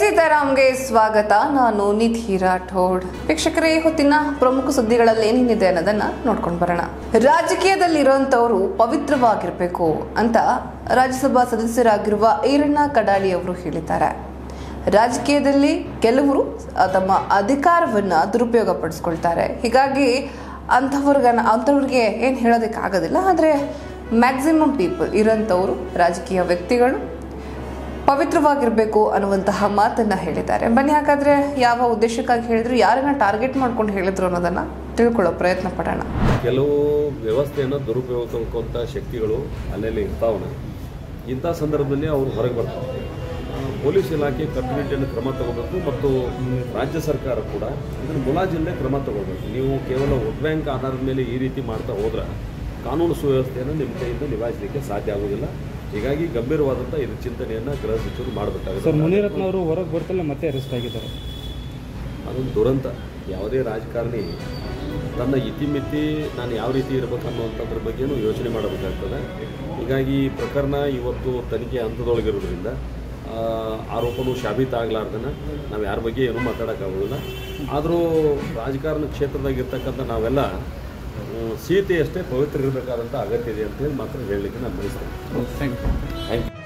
ಸೀತಾರಾಮ್ಗೆ ಸ್ವಾಗತ. ನಾನು ನಿಧಿ ರಾಠೋಡ್. ವೀಕ್ಷಕರೇ, ಹೊತ್ತಿನ ಪ್ರಮುಖ ಸುದ್ದಿಗಳಲ್ಲಿ ಏನೇನಿದೆ ಅನ್ನೋದನ್ನ ನೋಡ್ಕೊಂಡು ಬರೋಣ. ರಾಜಕೀಯದಲ್ಲಿರುವಂತವರು ಪವಿತ್ರವಾಗಿರಬೇಕು ಅಂತ ರಾಜ್ಯಸಭಾ ಸದಸ್ಯರಾಗಿರುವ ಈರಣ್ಣ ಕಡಾಡಿ ಅವರು ಹೇಳಿದ್ದಾರೆ. ರಾಜಕೀಯದಲ್ಲಿ ಕೆಲವರು ತಮ್ಮ ಅಧಿಕಾರವನ್ನ ದುರುಪಯೋಗ ಪಡಿಸ್ಕೊಳ್ತಾರೆ. ಹೀಗಾಗಿ ಅಂಥವ್ರಿಗೆ ಏನು ಹೇಳೋದಕ್ಕಾಗೋದಿಲ್ಲ. ಆದರೆ ಮ್ಯಾಕ್ಸಿಮಮ್ ಪೀಪಲ್ ಇರೋಂಥವರು ರಾಜಕೀಯ ವ್ಯಕ್ತಿಗಳು ಪವಿತ್ರವಾಗಿರಬೇಕು ಅನ್ನುವಂತಹ ಮಾತನ್ನ ಹೇಳಿದ್ದಾರೆ. ಬನ್ನಿ ಹಾಗಾದ್ರೆ ಯಾವ ಉದ್ದೇಶಕ್ಕಾಗಿ ಹೇಳಿದ್ರು, ಯಾರನ್ನ ಟಾರ್ಗೆಟ್ ಮಾಡ್ಕೊಂಡು ಹೇಳಿದ್ರು ಅನ್ನೋದನ್ನ ತಿಳ್ಕೊಳ್ಳೋ ಪ್ರಯತ್ನ ಪಡೋಣ. ಕೆಲವು ವ್ಯವಸ್ಥೆಯನ್ನು ದುರುಪಯೋಗಿಸುವಂಥ ಶಕ್ತಿಗಳು ಅಲ್ಲೆಲ್ಲಿ ಇರ್ತಾವನ. ಇಂಥ ಸಂದರ್ಭದಲ್ಲಿ ಅವರು ಹೊರಗೆ ಬರ್ತಾರೆ. ಪೊಲೀಸ್ ಇಲಾಖೆ ಕಟ್ಟುನಿಟ್ಟಿನ ಕ್ರಮ ತಗೋಬೇಕು ಮತ್ತು ರಾಜ್ಯ ಸರ್ಕಾರ ಕೂಡ ಇದನ್ನು ಮುಲಾಜಿಲ್ಲದೆ ಕ್ರಮ ತಗೋಬೇಕು. ನೀವು ಕೇವಲ ವೋಟ್ ಬ್ಯಾಂಕ್ ಆಧಾರದ ಮೇಲೆ ಈ ರೀತಿ ಮಾಡ್ತಾ ಹೋದ್ರೆ ಕಾನೂನು ಸುವ್ಯವಸ್ಥೆಯನ್ನು ನಿಮ್ಮ ಕೈಯಿಂದ ನಿಭಾಯಿಸಲಿಕ್ಕೆ ಸಾಧ್ಯ ಆಗೋದಿಲ್ಲ. ಹೀಗಾಗಿ ಗಂಭೀರವಾದಂಥ ಇದು ಚಿಂತನೆಯನ್ನು ಗೃಹ ಸಚಿವರು ಮಾಡಬೇಕಾಗುತ್ತೆ. ಸರ್, ಮುನಿರತ್ನ ಅವರು ಹೊರಗೆ ಬರ್ತಲ್ಲ ಮತ್ತೆ ಅರೆಸ್ಟ್ ಆಗಿದ್ದಾರೆ. ಅದೊಂದು ದುರಂತ. ಯಾವುದೇ ರಾಜಕಾರಣಿ ತನ್ನ ಇತಿಮಿತಿ ನಾನು ಯಾವ ರೀತಿ ಇರಬೇಕು ಅನ್ನುವಂಥದ್ರ ಬಗ್ಗೆಯೂ ಯೋಚನೆ ಮಾಡಬೇಕಾಗ್ತದೆ. ಹೀಗಾಗಿ ಈ ಪ್ರಕರಣ ಇವತ್ತು ತನಿಖೆ ಹಂತದೊಳಗಿರೋದ್ರಿಂದ ಆರೋಪನೂ ಸಾಬೀತಾಗಲಾರ್ದನ ನಾವು ಯಾರ ಬಗ್ಗೆ ಏನೂ ಮಾತಾಡೋಕ್ಕಾಗೋದಿಲ್ಲ. ಆದರೂ ರಾಜಕಾರಣ ಕ್ಷೇತ್ರದಾಗಿರ್ತಕ್ಕಂಥ ನಾವೆಲ್ಲ ಸೀತೆಯಷ್ಟೇ ಪವಿತ್ರ ಇರಬೇಕಾದಂಥ ಅಗತ್ಯ ಇದೆ ಅಂತೇಳಿ ಮಾತ್ರ ಹೇಳಲಿಕ್ಕೆ ನಾನು ಬಯಸ್ತೇನೆ. Thank you.